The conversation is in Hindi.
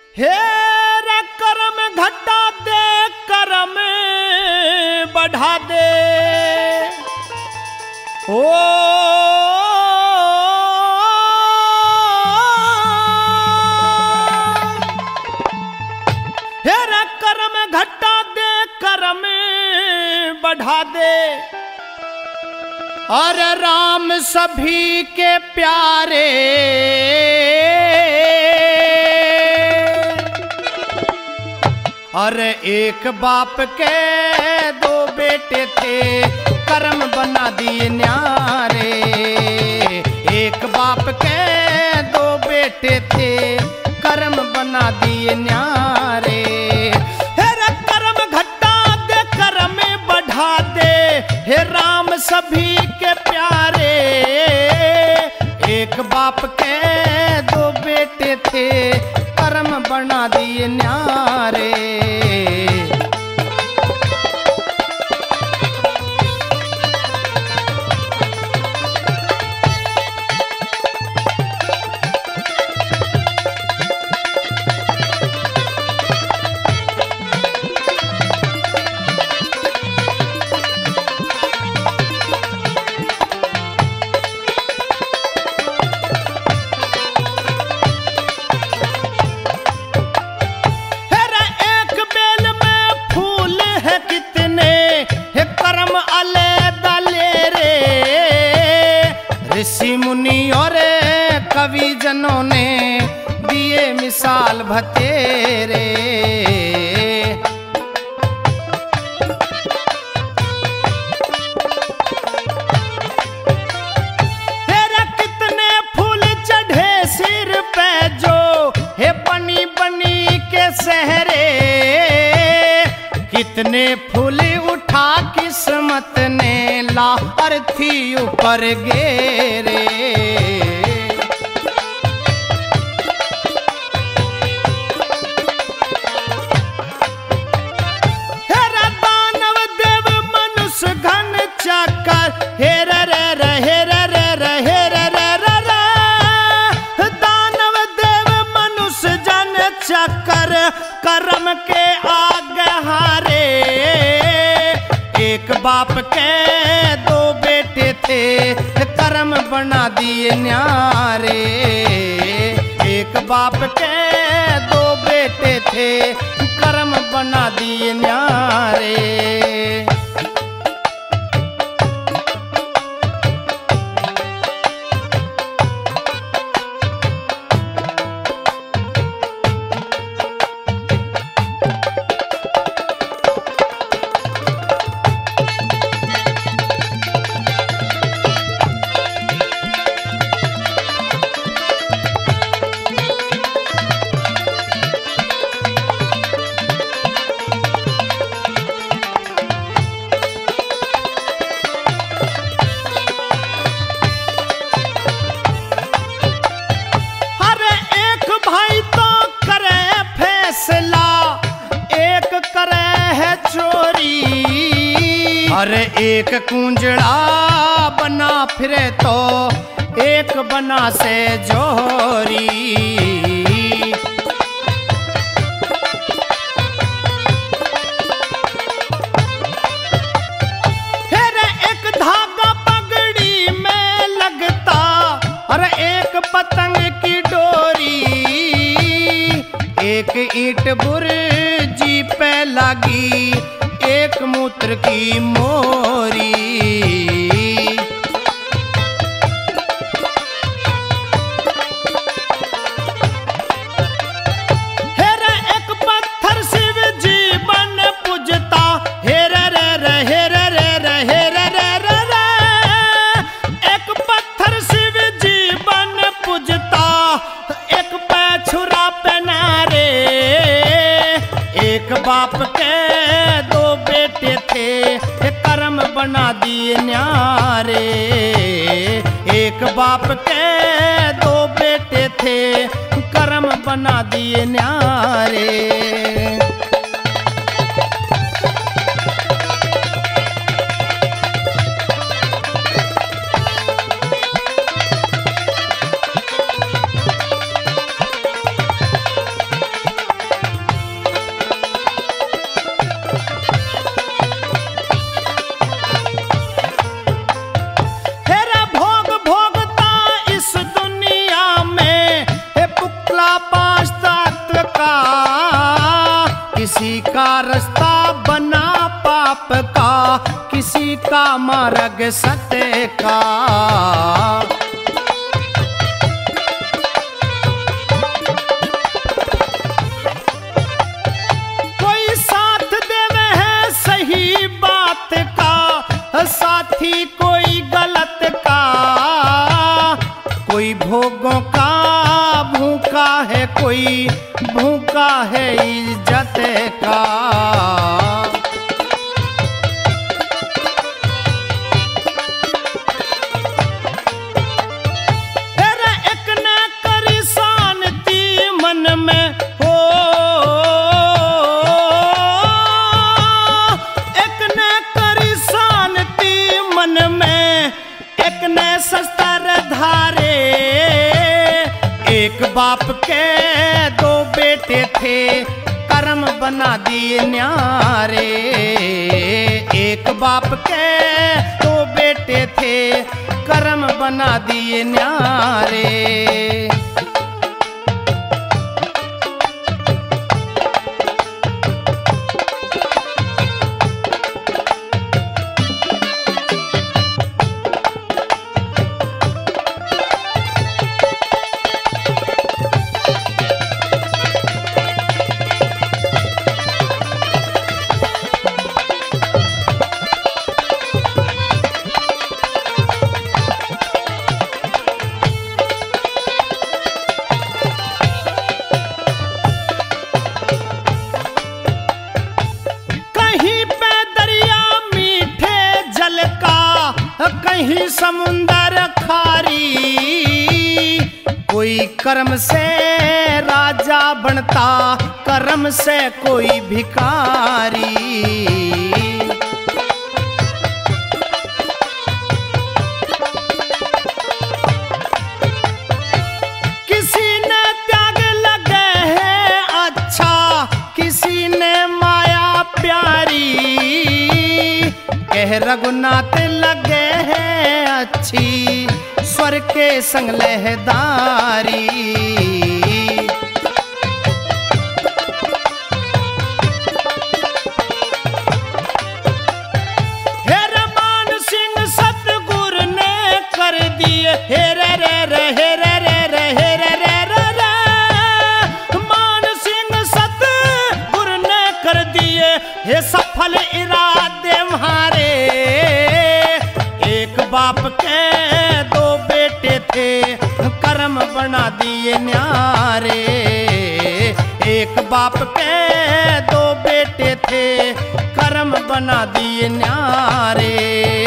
हे रे करम घटा दे करम बढ़ा दे ओ हे रे करम घटा दे करम बढ़ा दे और राम सभी के प्यारे और एक बाप के दो बेटे थे कर्म बना दिए न्यारे। एक बाप के दो बेटे थे कर्म बना दिए न्यारे। हे कर्म घटा दे कर्म बढ़ा दे हे राम सभी के प्यारे। एक बाप के दो बेटे थे कर्म बना दिए न्यारे। ऋषि मुनि और कवि जनों ने दिए मिसाल भतेरे। तेरे कितने फूल चढ़े सिर पे जो हे बनी बनी के सहरे। कितने फूल उठा किस्मत ने ला अर्थी ऊपर गेरे। हेरा दानव देव मनुष्य घन चक्कर हेरा रे रे हेरा रे रे हेरा रे रे रे। दानव देव मनुष्य जन चक्कर कर्म के आगे हारे। एक बाप के दो बेटे थे कर्म बना दिए न्यारे। एक बाप के दो बेटे थे कर्म बना दिए न्यारे। अरे एक कुंजड़ा बना फिरे तो एक बना से जोरी। फिर एक धागा पगड़ी में लगता अरे एक पतंग की डोरी। एक ईंट बुर्जी पे लगी एक मूत्र की मोरी। हेरे एक पत्थर शिव जीवन पूजता हेरे रे रे हेरे रे रे हेरे रे रे रे। एक पत्थर शिव जीवन पूजता एक पैछुरा पहनारे। एक बाप के दो बेटे थे कर्म बना दिए न्यारे। एक बाप के दो बेटे थे कर्म बना दिए न्यारे। किसी का मार्ग सत्य का। कोई साथ देवे है सही बात का, साथी कोई गलत का। कोई भोगों का भूखा है, कोई भूखा है इज्जत का। तेरे एक ने करी शांति मन में हो, एक ने करी शांति मन में, एक ने शस्त्र धारे। एक बाप के दो बेटे थे, कर्म बना दिए न्यारे। एक बाप के दो बेटे थे, कर्म बना दिए न्यारे। कहीं समुंदर खारी, कोई कर्म से राजा बनता, कर्म से कोई भिखारी। किसी ने त्याग लगे है अच्छा, किसी ने माया प्यारी। कह रघुनाथ लगे है अच्छी, स्वर के संग लहदारी। हेरे मान सिंह सतगुरु ने कर दिए, हेरे रे रे हेरे रे रे हेरे रे रे रे। मान सिंह सतगुरु ने कर दिए हे सफल इरादे म्हारे। एक बाप के दो बेटे थे, कर्म बना दिए न्यारे। एक बाप के दो बेटे थे, कर्म बना दिए न्यारे।